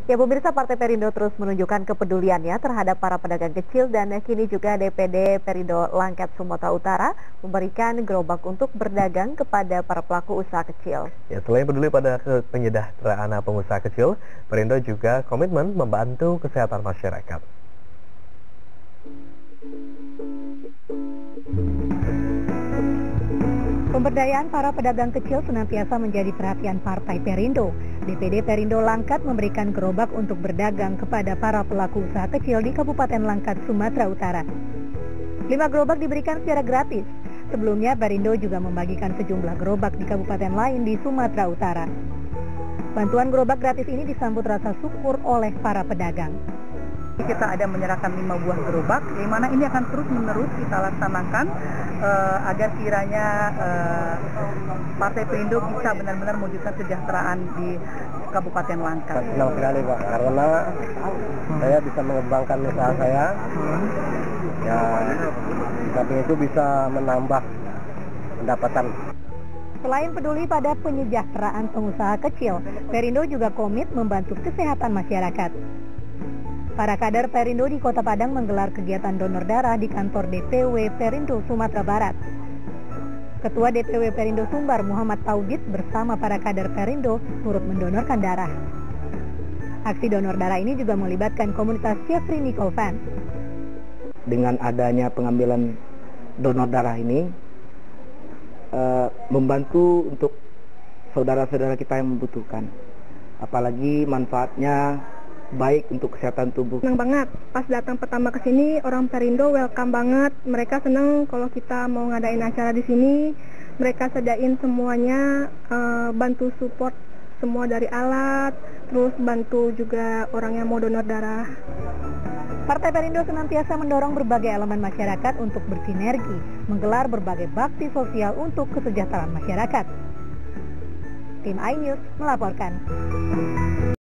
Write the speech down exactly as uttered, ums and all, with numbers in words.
Ya pemirsa, Partai Perindo terus menunjukkan kepeduliannya terhadap para pedagang kecil dan kini juga D P D Perindo Langkat Sumatera Utara memberikan gerobak untuk berdagang kepada para pelaku usaha kecil. Ya, selain peduli pada penyejahteraan pengusaha kecil, Perindo juga komitmen membantu kesehatan masyarakat. Pemberdayaan para pedagang kecil senantiasa menjadi perhatian Partai Perindo. D P D Perindo Langkat memberikan gerobak untuk berdagang kepada para pelaku usaha kecil di Kabupaten Langkat, Sumatera Utara. Lima gerobak diberikan secara gratis. Sebelumnya Perindo juga membagikan sejumlah gerobak di kabupaten lain di Sumatera Utara. Bantuan gerobak gratis ini disambut rasa syukur oleh para pedagang. Kita ada menyerahkan lima buah gerobak, yang mana ini akan terus-menerus kita laksanakan uh, agar kiranya uh, Partai Perindo bisa benar-benar mewujudkan kesejahteraan di Kabupaten Langkat. Senang sekali Pak, karena saya bisa mengembangkan usaha saya. Ya, di samping itu bisa menambah pendapatan. Selain peduli pada penyejahteraan pengusaha kecil, Perindo juga komit membantu kesehatan masyarakat. Para kader Perindo di Kota Padang menggelar kegiatan donor darah di kantor D P W Perindo Sumatera Barat. Ketua D P W Perindo Sumbar Muhammad Taugit bersama para kader Perindo turut mendonorkan darah. Aksi donor darah ini juga melibatkan komunitas Jeffrey Nicole Fans. Dengan adanya pengambilan donor darah ini, uh, membantu untuk saudara-saudara kita yang membutuhkan. Apalagi manfaatnya baik untuk kesehatan tubuh. Senang banget, pas datang pertama ke sini orang Perindo welcome banget. Mereka senang kalau kita mau ngadain acara di sini. Mereka sediain semuanya, uh, bantu support semua dari alat, terus bantu juga orang yang mau donor darah. Partai Perindo senantiasa mendorong berbagai elemen masyarakat untuk bersinergi, menggelar berbagai bakti sosial untuk kesejahteraan masyarakat. Tim iNews melaporkan.